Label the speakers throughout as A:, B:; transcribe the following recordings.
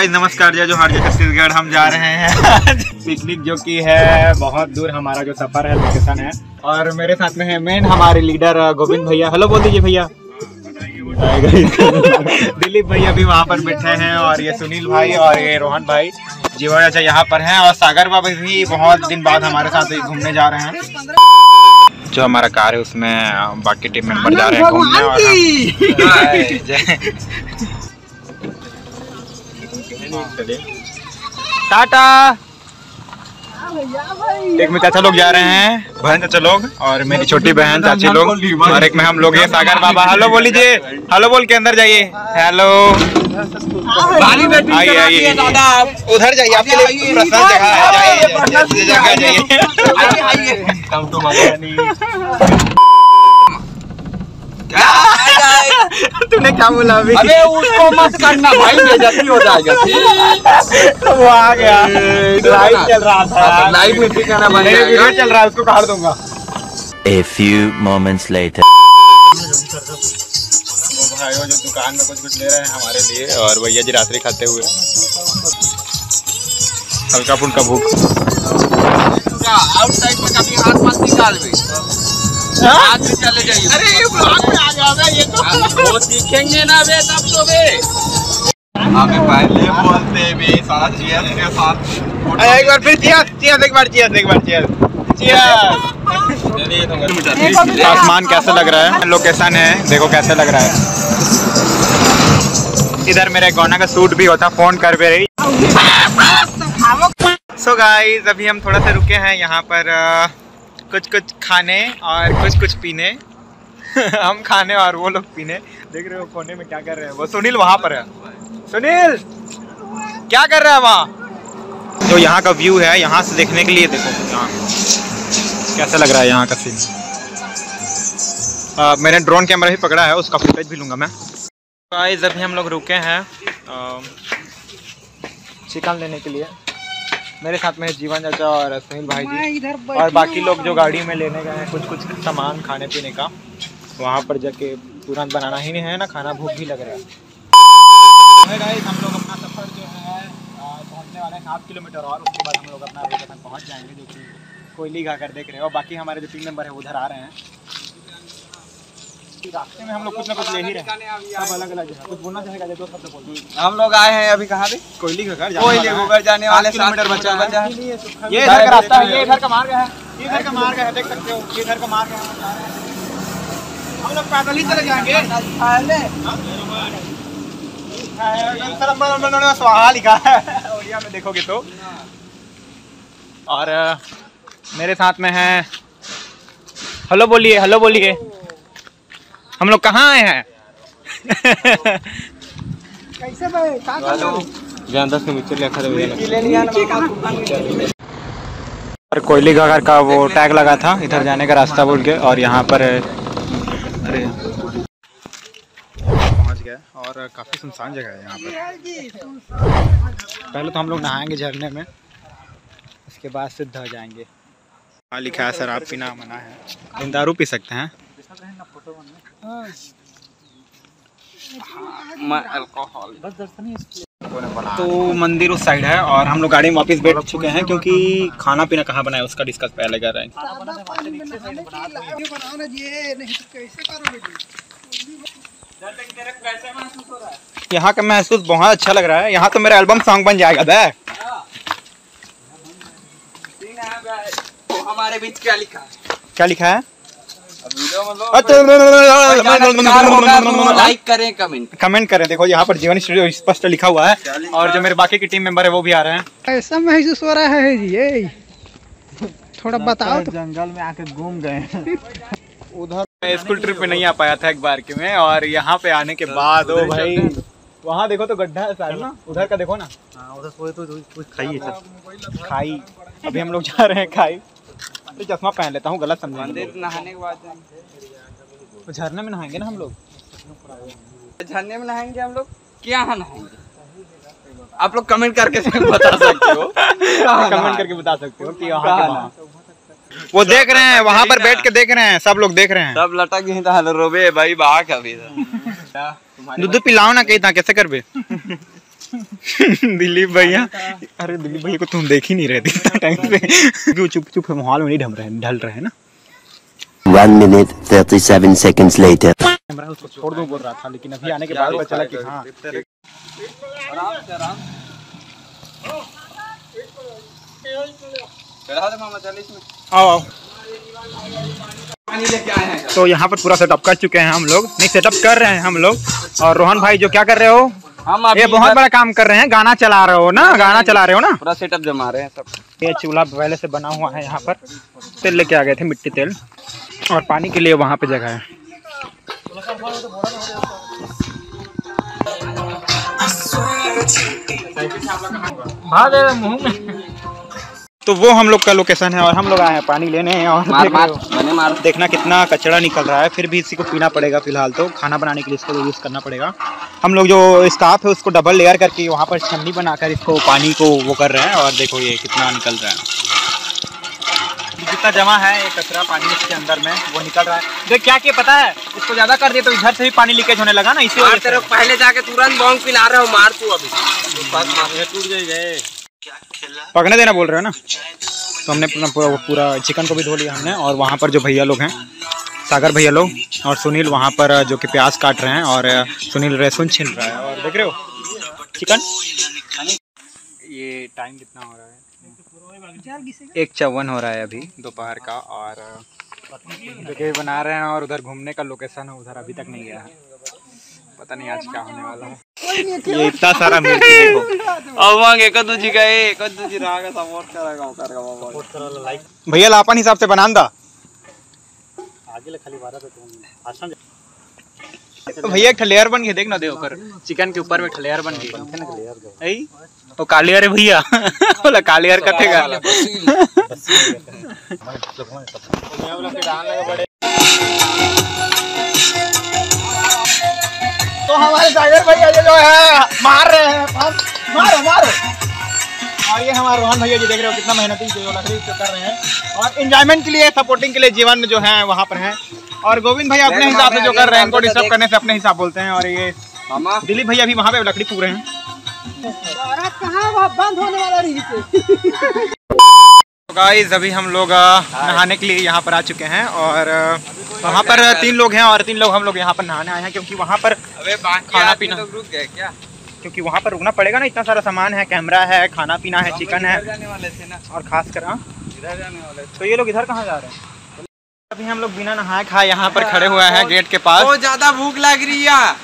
A: Guys नमस्कार, जय जोहार, जय छत्तीसगढ़। हम जा रहे हैं पिकनिक, जो कि है बहुत दूर। हमारा जो सफर है, लोकेशन है। और मेरे साथ में है मेन हमारे लीडर गोविंद भैया। हेलो बोल दीजिए भैया। दिलीप भैया भी वहाँ पर बैठे हैं, और ये सुनील भाई और ये रोहन भाई, जीवा चाचा यहाँ पर हैं, और सागर बाबा भी बहुत दिन बाद हमारे साथ घूमने जा रहे हैं। जो हमारा कार है उसमें बाकी टीम मेंबर जा रहे हैं घूमने। और टाटा। एक में चाचा लोग जा रहे हैं, बहन चाचा लोग, और मेरी छोटी बहन चाची लोग, और एक में हम लोग हैं सागर बाबा। हेलो बोल लीजिए, हेलो बोल के अंदर जाइए। हेलो, आइए आइए, उधर जाइए, आपके लिए पर्सनल जगह है, जाइए। तूने क्या बोला अभी? अबे उसको मत करना भाई, बेइज्जती हो जाएगा। वो आ गया, लाइव चल रहा था, लाइव में भी करना बनेगा, वीडियो चल रहा है, उसको काट दूंगा।
B: A few moments later.
A: वो भाई वो जो दुकान में कुछ ले रहे हैं हमारे लिए, और भैया जी रात्रि खाते हुए हल्का फुल्का भूख।
C: आउटसाइड में कभी हाथ मत निकाल भी, हाथ में चले जाइए।
A: अरे ये ब्लॉग में आ गया बे, ये तो
C: वो सीखेंगे ना बे, तब तो बे।
A: अबे पहले बोलते बे सारा चीयर्स के साथ। एक बार फिर चीयर्स, एक बार चीयर्स। आसमान कैसा लग रहा है, लोकेशन है, देखो कैसे लग रहा है। इधर मेरे गौना का सूट भी होता, फोन कर पे रही। सो गाइस, अभी हम थोड़ा सा रुके हैं यहाँ पर, कुछ खाने और कुछ पीने। हम खाने और वो लोग पीने। देख रहे हो कोने में क्या कर रहे हैं, वो सुनील वहाँ पर है। सुनील क्या कर रहा है वहाँ? जो यहाँ का व्यू है, यहाँ से देखने के लिए देखो यहाँ कैसा लग रहा है यहाँ का सीन। मैंने ड्रोन कैमरा भी पकड़ा है, उसका फुटेज भी लूँगा मैं। गाइस अभी हम लोग रुके हैं चिकन लेने के लिए। मेरे साथ में जीवन चाचा और सुनील भाई जी, और बाकी लोग जो गाड़ी में लेने गए हैं कुछ सामान खाने पीने का। वहाँ पर जाके तुरंत बनाना ही नहीं है ना खाना, भूख भी लग रहा है। गाइस हम लोग अपना सफ़र जो है पहुँचने वाले हैं 7 किलोमीटर, और उसके बाद हम लोग अपना लोकेशन पहुँच जाएंगे, जो कि कोयली घाकर देख रहे हो। बाकी हमारे जो टीम मेंबर है उधर आ रहे हैं। रास्ते में हम लोग कुछ ना कुछ ले ही रहे हैं, सब अलग अलग जगह। कुछ बोलना चाहेगा तो सब बोल।
C: हम लोग आए हैं अभी कहाँ पे?
A: कोयली घाकर
C: जाने वाले
A: 7 किलोमीटर बचा है। ये इधर का रास्ता है, ये इधर का मार्ग है, ये इधर का मार्ग है, देख सकते हो, ये इधर का मार्ग है। हम लोग पैदल ही चले जाएंगे। स्वाहा लिखा है ओडिया में देखोगे तो। और मेरे साथ में है, हेलो बोलिए, हेलो बोलिए। हम लोग कहाँ आए हैं? कैसे भाई? और कोयली घाघर का वो टैग लगा था इधर जाने का रास्ता बोल के, और यहाँ पर अरे पहुँच गए, और काफ़ी सुनसान जगह है यहाँ पर। पहले तो हम लोग नहाएंगे झरने में, उसके बाद सिद्ध हो जाएंगे। हाँ लिखा है शराब पीना मना है, लेकिन दारू पी सकते हैं। तो मंदिर उस साइड है, और हम लोग गाड़ी में वापस बैठ चुके हैं, क्योंकि खाना पीना कहाँ बनाए उसका डिस्कस पहले कर रहे हैं। यहाँ का महसूस बहुत अच्छा लग रहा है। यहाँ तो मेरा एल्बम सॉन्ग बन जाएगा बे।
C: हमारे बीच क्या लिखा
A: है?
C: लाइक करें,
A: कमेंट करें। देखो यहाँ पर जीवन स्टूडियो स्पष्ट लिखा हुआ है, और जो मेरे बाकी की टीम मेंबर है वो भी आ रहे हैं।
D: ऐसा महसूस हो रहा है जी, ये थोड़ा बताओ तो।
A: जंगल में आके घूम गए। उधर मैं स्कूल ट्रिप पे नहीं आ पाया था एक बार के में, और यहाँ पे आने के बाद ओ भाई वहाँ देखो तो गड्ढा है सारा ना, उधर का देखो ना। उधर तो खाई। अभी हम लोग जा रहे हैं खाई। तो चश्मा पहन लेता हूँ, गलत समझा।
C: नहाने के बाद
A: झरने में नहाएंगे ना हम लोग।
C: झरने में नहाएंगे हम लोग, क्या नहाएंगे? आप लोग कमेंट करके बता सकते हो।
A: कमेंट करके बता सकते हो कि वहाँ वो देख रहे हैं, वहाँ पर बैठ के देख रहे हैं, सब लोग देख रहे हैं।
C: सब लटक गए था रोबे भाई, बाहर कभी
A: दूध पिलाओ ना कहीं था, कैसे कर बे। दिलीप भैया, अरे दिलीप भैया को तुम देख ही नहीं रहे थे इतना टाइम से। चुप चुप माहौल में नहीं ढल रहे हैं ना।
B: 1 minute 37 seconds later.
A: कैमरा उसको छोड़ दूं बोल रहा था, लेकिन अभी आने के बाद पता चला कि हाँ।
C: आराम से आराम। चढ़ा दे मामा, चल इसमें।
A: आओ।
C: पानी लेके आए हैं।
A: तो यहाँ पर पूरा सेटअप कर चुके हैं हम लोग, नहीं सेटअप कर रहे हैं हम लोग। और रोहन भाई जो क्या कर रहे हो?
C: हम
A: ये बहुत बड़ा काम कर रहे हैं, गाना चला रहे हो ना, गाना चला रहे हो ना।
C: पूरा सेटअप जमा रहे हैं सब।
A: ये चूल्हा पहले से बना हुआ है यहाँ पर। तेल लेके आ गए थे, मिट्टी तेल, और पानी के लिए वहाँ पे जगह है। मुंह में। तो वो हम लोग का लोकेशन है और हम लोग आए हैं पानी लेने। और देखना कितना कचरा निकल रहा है, फिर भी इसी को पीना पड़ेगा। फिलहाल तो खाना बनाने के लिए इसको यूज़ करना पड़ेगा। हम लोग जो स्टाफ है उसको डबल लेयर करके वहाँ पर छन्नी बनाकर इसको पानी को वो कर रहे हैं। और देखो ये कितना निकल रहा है, जितना जमा है ये कचरा पानी इसके अंदर में वो निकल रहा है। देख क्या किया पता है, इसको ज़्यादा कर दिए तो इधर से भी पानी लीकेज होने लगा ना, इसी वजह से।
C: पहले जाके तुरंत बॉन्ग पिला रहे हो, मार तू अभी टूट जाएगा।
A: पकने देना बोल रहे हो ना। तो हमने पूरा चिकन को भी धो लिया हमने। और वहाँ पर जो भैया लोग हैं, सागर भैया लोग और सुनील वहाँ पर जो कि प्याज काट रहे हैं, और सुनील लहसुन छील रहा है। और देख रहे हो चिकन। ये टाइम कितना हो रहा है? 1:54 हो रहा है अभी दोपहर का। और जगह बना रहे हैं और उधर घूमने का लोकेशन है, उधर अभी तक नहीं गया है। पता नहीं आज क्या होने वाला है। ये इतना सारा मिर्ची देखो। भैया लापन हिसाब से बनान दा। भैया एक लेयर बन गया, देख ना, देखो कर चिकन के ऊपर में लेयर बन गई। तो कालियर है भैया। बोला कालियर कटेगा। तो हमारे सागर भैया जो है मार रहे हैं, मारो। और ये हमारे रोहन भैया जी देख रहे हो कितना मेहनती जो लकड़ी कर रहे हैं, और एंजॉयमेंट के लिए, सपोर्टिंग के लिए जीवन जो है वहाँ पर है। और गोविंद भैया अपने हिसाब से जो कर रहे हैं, इनको डिस्टर्ब करने से अपने हिसाब बोलते हैं। और ये दिलीप भैया भी वहाँ पे लकड़ी पूरे हैं। बंद होने वाला रही। तो गाइस अभी हम लोग नहाने के लिए यहाँ पर आ चुके हैं। और वहाँ पर 3 लोग हैं और 3 लोग हम लोग यहाँ पर नहाने आए हैं, क्योंकि वहाँ पर खाना पीना रुक गए क्या, क्योंकि वहाँ पर रुकना पड़ेगा ना। इतना सारा सामान है, कैमरा है, खाना पीना है, चिकन है, और खास कर तो ये लोग इधर कहाँ जा रहे हैं? अभी हम लोग बिना नहाए खाए यहाँ पर खड़े हुए हैं गेट के पास।
C: बहुत ज्यादा भूख लग रही है।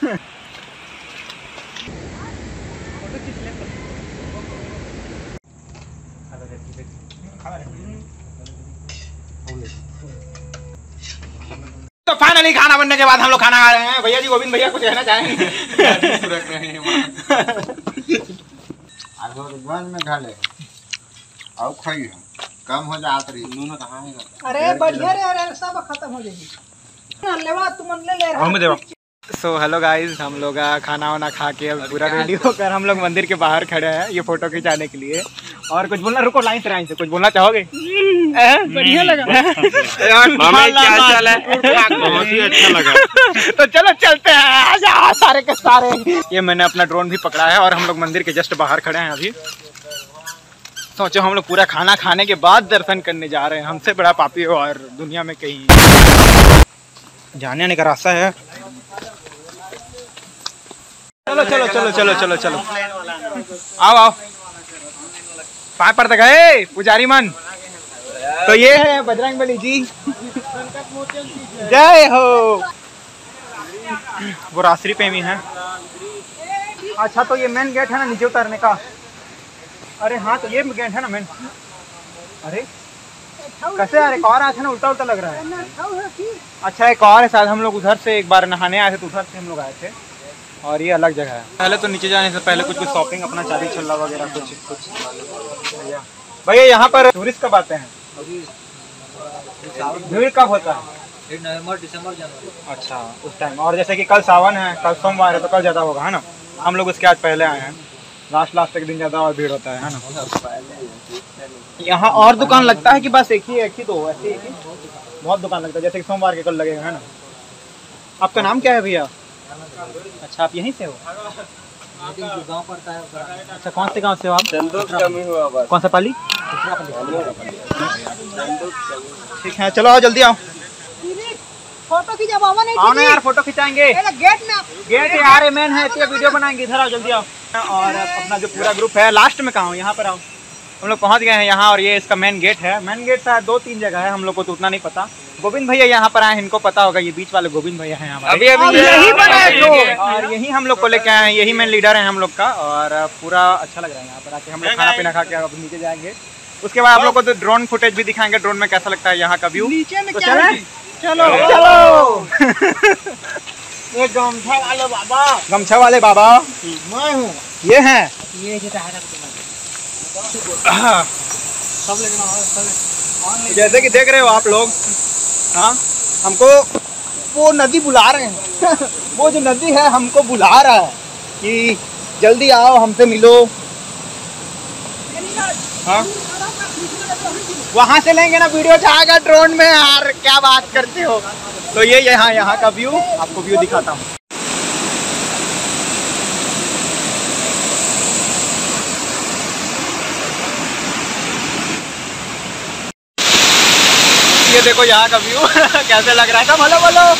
A: तो फाइनली खाना बनने के बाद हम लोग खाना खा रहे हैं। भैया जी, गोविंद भैया कुछ कहना चाहेंगे?
E: में खा ले और खाइए, कम हो जात रही।
D: अरे बढ़िया रे, अरे सब खत्म हो जाएगी। लेवा तुम ले ले रहा।
A: सो हेलो गाइस, हम लोग खाना वाना खा के अब पूरा रेडी होकर हम लोग मंदिर के बाहर खड़े हैं ये फोटो खिंचाने के लिए। और कुछ बोलना, रुको लाइन से कुछ बोलना चाहोगे?
D: बढ़िया लगा।
C: मामा क्या चाल है?
E: बहुत ही अच्छा लगा।
A: तो चलो चलते हैं, सारे के सारे। ये मैंने अपना ड्रोन भी पकड़ा है और हम लोग मंदिर के जस्ट बाहर खड़े हैं अभी। सोचो हम लोग पूरा खाना खाने के बाद दर्शन करने जा रहे हैं। हमसे बड़ा पापी और दुनिया में कहीं जाने आने का रास्ता है। चलो चलो चलो चलो चलो चलो, आओ पाए पर तक गए पुजारी मन। तो ये है बजरंगबली जी, जय हो। वो रात्रि प्रेमी है। अच्छा तो ये मेन गेट है ना नीचे उतरने का? अरे हाँ तो ये गेट है ना मेन। अरे कैसे यार, एक और आया था ना, उल्टा उल्टा लग रहा है। अच्छा एक और है शायद, हम लोग उधर से एक बार नहाने आए थे तो उधर से हम लोग आए थे, और ये अलग जगह है। पहले तो नीचे जाने से पहले कुछ शॉपिंग अपना चाबी छल्ला वगैरह कुछ। भैया यहाँ पर टूरिस्ट कब आते हैं? भीड़ कब होता है?
D: नवंबर, दिसंबर, जनवरी।
A: अच्छा उस टाइम। और जैसे कि कल सावन है, कल सोमवार है, तो कल ज़्यादा होगा है ना। हम लोग उसके आज पहले आए हैं, लास्ट एक दिन ज़्यादा और भीड़ होता है ना। यहाँ और दुकान लगता है कि बस एक ही दो ऐसे एक ही? बहुत दुकान लगता है, जैसे कि सोमवार के कल लगेगा है ना। आपका नाम क्या है भैया? अच्छा आप यहीं से हो?
D: गाँव पड़ता है।
A: अच्छा, कौन से गांव से हो आप? कौन सा पाली? ठीक है, चलो आओ, जल्दी आओ।
D: फोटो खींचा बाबा नहीं
A: आओ ना यार, फोटो खिंचाएंगे।
D: गेट में
A: गेट यार मेन है, तो वीडियो बनाएंगे। इधर आओ, जल्दी आओ। और अपना जो पूरा ग्रुप है लास्ट में कहाँ हो? यहाँ पर आओ। हम लोग पहुँच गए हैं यहाँ, और ये इसका मेन गेट है। मेन गेट शायद 2-3 जगह है, हम लोग को तो उतना नहीं पता। गोविंद भैया यहाँ पर आए, इनको पता होगा। ये बीच वाले गोविंद भैया हैं हमारे।
C: अभी
A: यही बनाए और यही हम लोग को लेके आए हैं। यही मेन लीडर है हम लोग का। और पूरा अच्छा लग रहा है यहाँ पर आके। हम लोग खाना पीना खा के अब नीचे जाएंगे। उसके बाद आप लोग को तो ड्रोन फुटेज भी दिखाएंगे, ड्रोन में कैसा लगता है यहाँ का व्यू।
D: नीचे में
A: तो
D: क्या
A: चलें?
D: है?
A: चलो।
D: ये गमछा वाले बाबा
A: गमछा वाले बाबा
D: मैं हूँ।
A: ये हैं।
D: ये जो है सब लेकिन
A: जैसे कि देख रहे हो आप लोग, हाँ, हमको वो नदी बुला रहे हैं। वो जो नदी है हमको बुला रहा है कि जल्दी आओ, हमसे मिलो। हाँ, वहां से लेंगे ना, वीडियो जाएगा ड्रोन में। यार क्या बात करते हो। तो ये यहाँ का व्यू, आपको व्यू दिखाता हूँ। ये देखो यहाँ का व्यू कैसे लग रहा है। सब हेलो बोलो।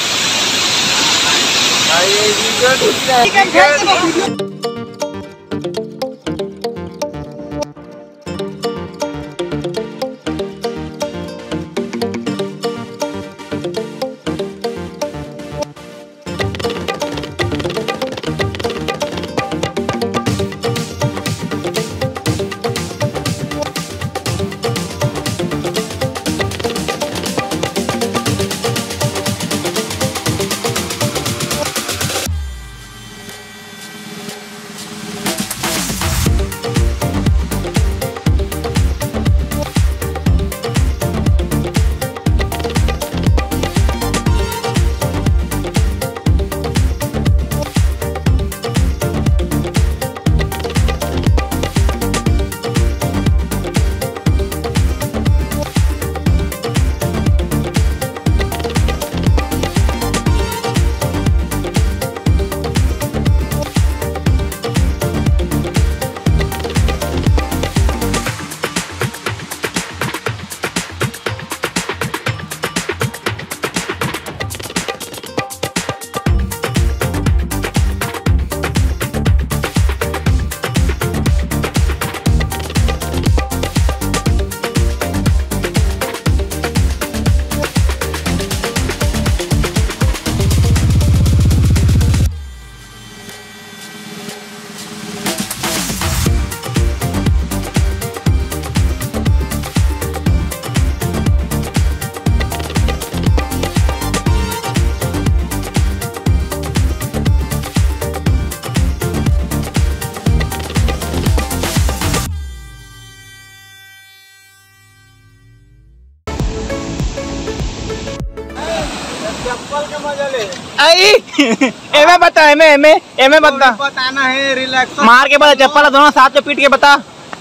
A: एमे बता, एमे बता,
C: बताना है। रिलैक्स
A: मार के बता, चप्पल दोनों साथ में पीट के बता।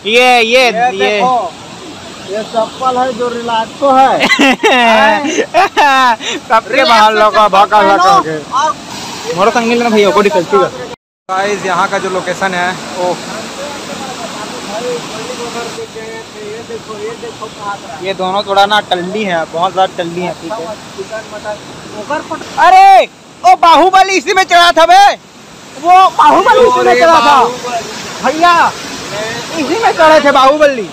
A: ये
C: चप्पल है जो रिलैक्सो है।
A: सबके बाहर लगा भागा लगा के मोरो संग मिलना भैया को दिक्कत है। गाइस यहाँ का जो लोकेशन है वो ये दोनों थोड़ा ना टल्ली है, बहुत ज्यादा टल्ली है। ठीक है। अरे ओ बाहुबली इसी में चढ़ा था बे, वो बाहुबली इसी में चढ़ा था भैया, इसी में चढ़े थे बाहुबली।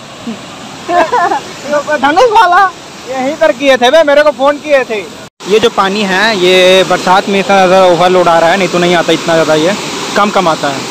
A: धनुष वाला यहीं पर किए थे बे, मेरे को फोन किए थे। ये जो पानी है ये बरसात में इतना ज़्यादा ओवरलोड आ रहा है, नहीं तो नहीं आता इतना ज़्यादा, ये कम आता है।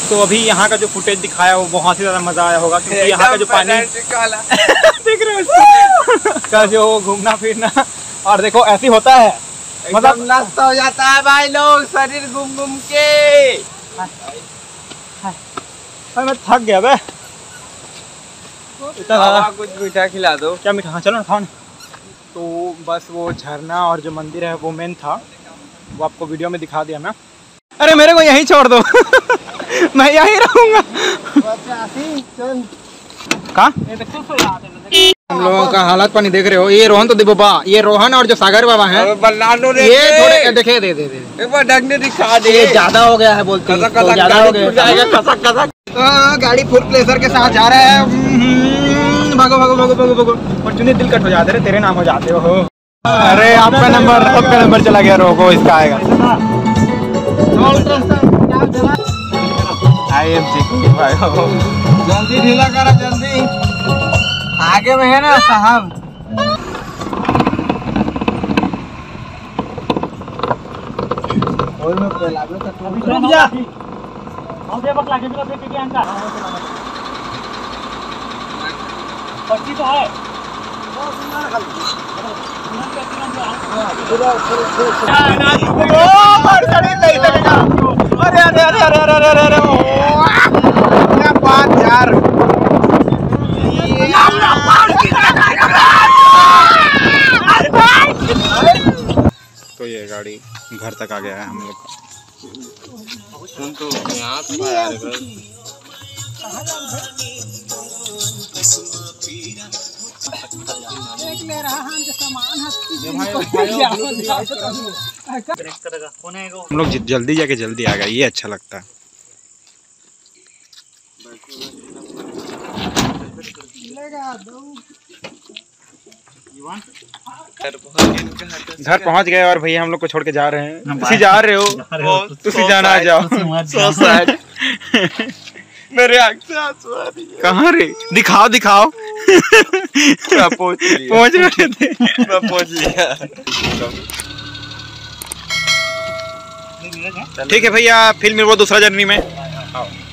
A: तो अभी यहाँ का जो फुटेज दिखाया वो बहुत ही ज़्यादा मज़ा आया होगा, क्योंकि यहाँ का जो पानी देख रहे हो का जो घूमना फिरना, और देखो ऐसे होता है,
C: मतलब नष्ट हो जाता है भाई लोग, शरीर घूम घूम के।
A: मैं थक गया बे, इतना ज़्यादा।
C: कुछ मीठा खिला दो।
A: क्या मीठा? हाँ चलो ना, खाओ ना। तो बस वो झरना और जो मंदिर है वो मेन था, वो आपको वीडियो में दिखा दिया मैं। अरे मेरे को यहीं छोड़ दो मैं यहीं रहूँगा। कहाँ? हम लोगों का हालत पानी देख रहे हो। ये रोहन तो देखो बा, ये रोहन और जो सागर बाबा हैं, ये थोड़े देखे दे
C: एक बार ढंग दिखा दे।
A: ये ज्यादा हो गया है, बोलते हैं तो ज्यादा हो गया। गाड़ी फुल प्लेजर के साथ जा रहे हैं। भागो भागो भागो भागो भागो, और चुने दिल कट हो जाते रहे, तेरे नाम हो जाते हो। अरे आपका नंबर चला गया, रोको इसका आएगा।
C: जल्दी ढीला करा, जल्दी आगे में है ना साहब।
A: अरे अरे अरे अरे अरे अरे अरे क्या बात यार। तो ये गाड़ी घर तक आ गया है हम लोग का। हम लोग जल्दी जाके जल्दी आ गए, ये अच्छा लगता है। घर पहुंच गए और भैया हम लोग को छोड़ के जा रहे हैं। तुसी जा रहे हो, तुसी जाना आ जाओ।
C: So sad। मेरे आँख से आंसू आ रही है।
A: कहाँ रे? दिखाओ दिखाओ। पहुंच रहे थे।
C: मैं पहुंच लिया।
A: ठीक है भैया, फिर मिलो दूसरा जर्नी में।